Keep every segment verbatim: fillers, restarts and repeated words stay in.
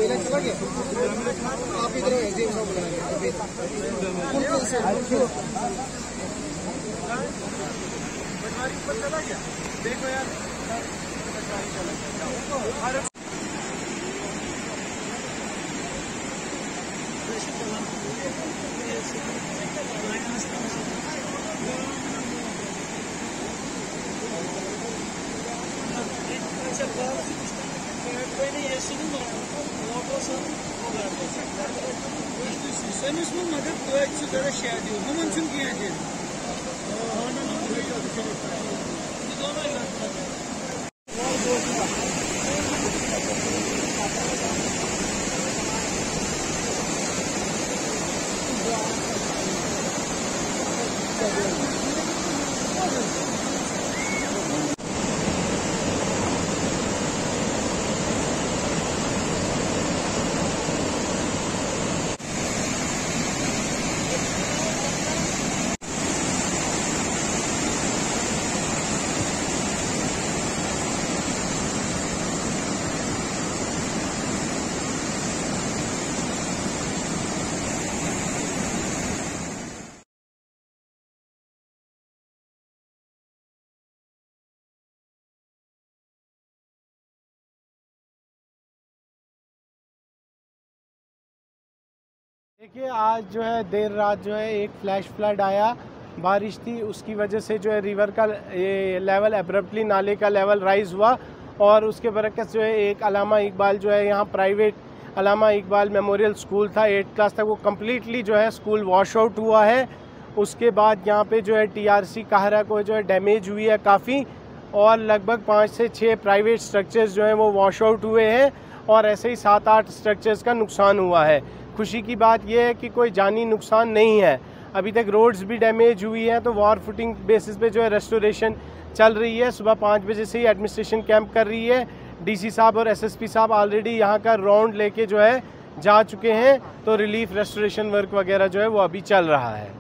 चला गया आप इधर एसडीएम साहब बुलाएंगे देखो यार Sen ismin magat doyakçı zara şey diyor. Hemen çünkü yani. देखिए आज जो है देर रात जो है एक फ्लैश फ्लड आया, बारिश थी, उसकी वजह से जो है रिवर का ये लेवल एब्रप्टली नाले का लेवल राइज हुआ और उसके बरकत जो है एक अलामा इकबाल जो है यहाँ private Allama Iqbal memorial school था एट क्लास तक, वो कम्प्लीटली जो है स्कूल वॉश आउट हुआ है। उसके बाद यहाँ पे जो है टीआरसी काहरा को जो है डैमेज हुई है काफ़ी और लगभग पाँच से छः प्राइवेट स्ट्रक्चर्स जो हैं वो वॉश आउट हुए हैं और ऐसे ही सात आठ स्ट्रक्चर्स का नुकसान हुआ है। खुशी की बात यह है कि कोई जानी नुकसान नहीं है। अभी तक रोड्स भी डैमेज हुई हैं तो वॉर फुटिंग बेसिस पे जो है रेस्टोरेशन चल रही है। सुबह पाँच बजे से ही एडमिनिस्ट्रेशन कैंप कर रही है। डीसी साहब और एसएसपी साहब ऑलरेडी यहाँ का राउंड लेके जो है जा चुके हैं, तो रिलीफ रेस्टोरेशन वर्क वगैरह जो है वो अभी चल रहा है।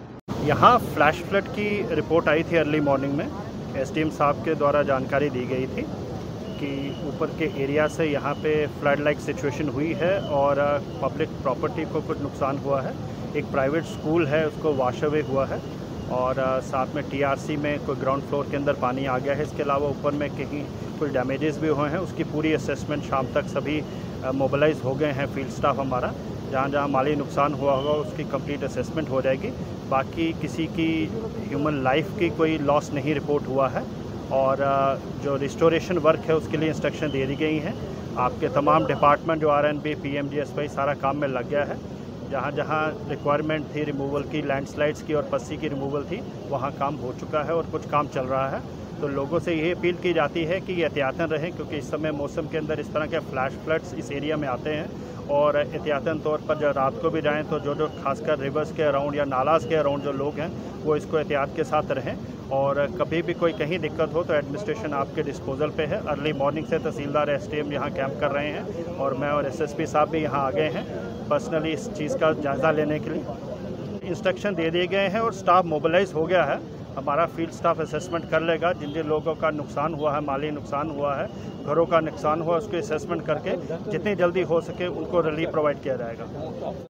यहाँ फ्लैश फ्लड की रिपोर्ट आई थी अर्ली मॉर्निंग में, एसडीएम साहब के द्वारा जानकारी दी गई थी कि ऊपर के एरिया से यहाँ पे फ्लड लाइक सिचुएशन हुई है और पब्लिक प्रॉपर्टी को कुछ नुकसान हुआ है। एक प्राइवेट स्कूल है उसको वॉश अवे हुआ है और साथ में टीआरसी में कोई ग्राउंड फ्लोर के अंदर पानी आ गया है। इसके अलावा ऊपर में कहीं कुछ डैमेजेस भी हुए हैं। उसकी पूरी असेसमेंट शाम तक सभी मोबिलाइज हो गए हैं। फील्ड स्टाफ हमारा जहाँ जहाँ माली नुकसान हुआ होगा उसकी कंप्लीट असेसमेंट हो जाएगी। बाकी किसी की ह्यूमन लाइफ की कोई लॉस नहीं रिपोर्ट हुआ है और जो रिस्टोरेशन वर्क है उसके लिए इंस्ट्रक्शन दे दी गई हैं। आपके तमाम डिपार्टमेंट जो R N B P M G S Y सारा काम में लग गया है। जहाँ जहाँ रिक्वायरमेंट थी रिमूवल की, लैंडस्लाइड्स की और पस्सी की रिमूवल थी, वहाँ काम हो चुका है और कुछ काम चल रहा है। तो लोगों से ये अपील की जाती है कि एहतियातन रहें, क्योंकि इस समय मौसम के अंदर इस तरह के फ्लैश फ्लड्स इस एरिया में आते हैं और एहतियातन तौर पर जब रात को भी जाएँ तो जो जो खासकर रिवर्स के अराउंड या नालाज के अराउंड जो लोग हैं वो इसको एहतियात के साथ रहें और कभी भी कोई कहीं दिक्कत हो तो एडमिनिस्ट्रेशन आपके डिस्पोजल पे है। अर्ली मॉर्निंग से तहसीलदार एसडीएम यहाँ कैंप कर रहे हैं और मैं और एसएसपी साहब भी यहाँ आ गए हैं पर्सनली इस चीज़ का जायज़ा लेने के लिए। इंस्ट्रक्शन दे दिए गए हैं और स्टाफ मोबिलाइज हो गया है। हमारा फील्ड स्टाफ असेसमेंट कर लेगा। जिन जिन लोगों का नुकसान हुआ है, माली नुकसान हुआ है, घरों का नुकसान हुआ, उसको असेसमेंट करके जितनी जल्दी हो सके उनको रिलीफ प्रोवाइड किया जाएगा।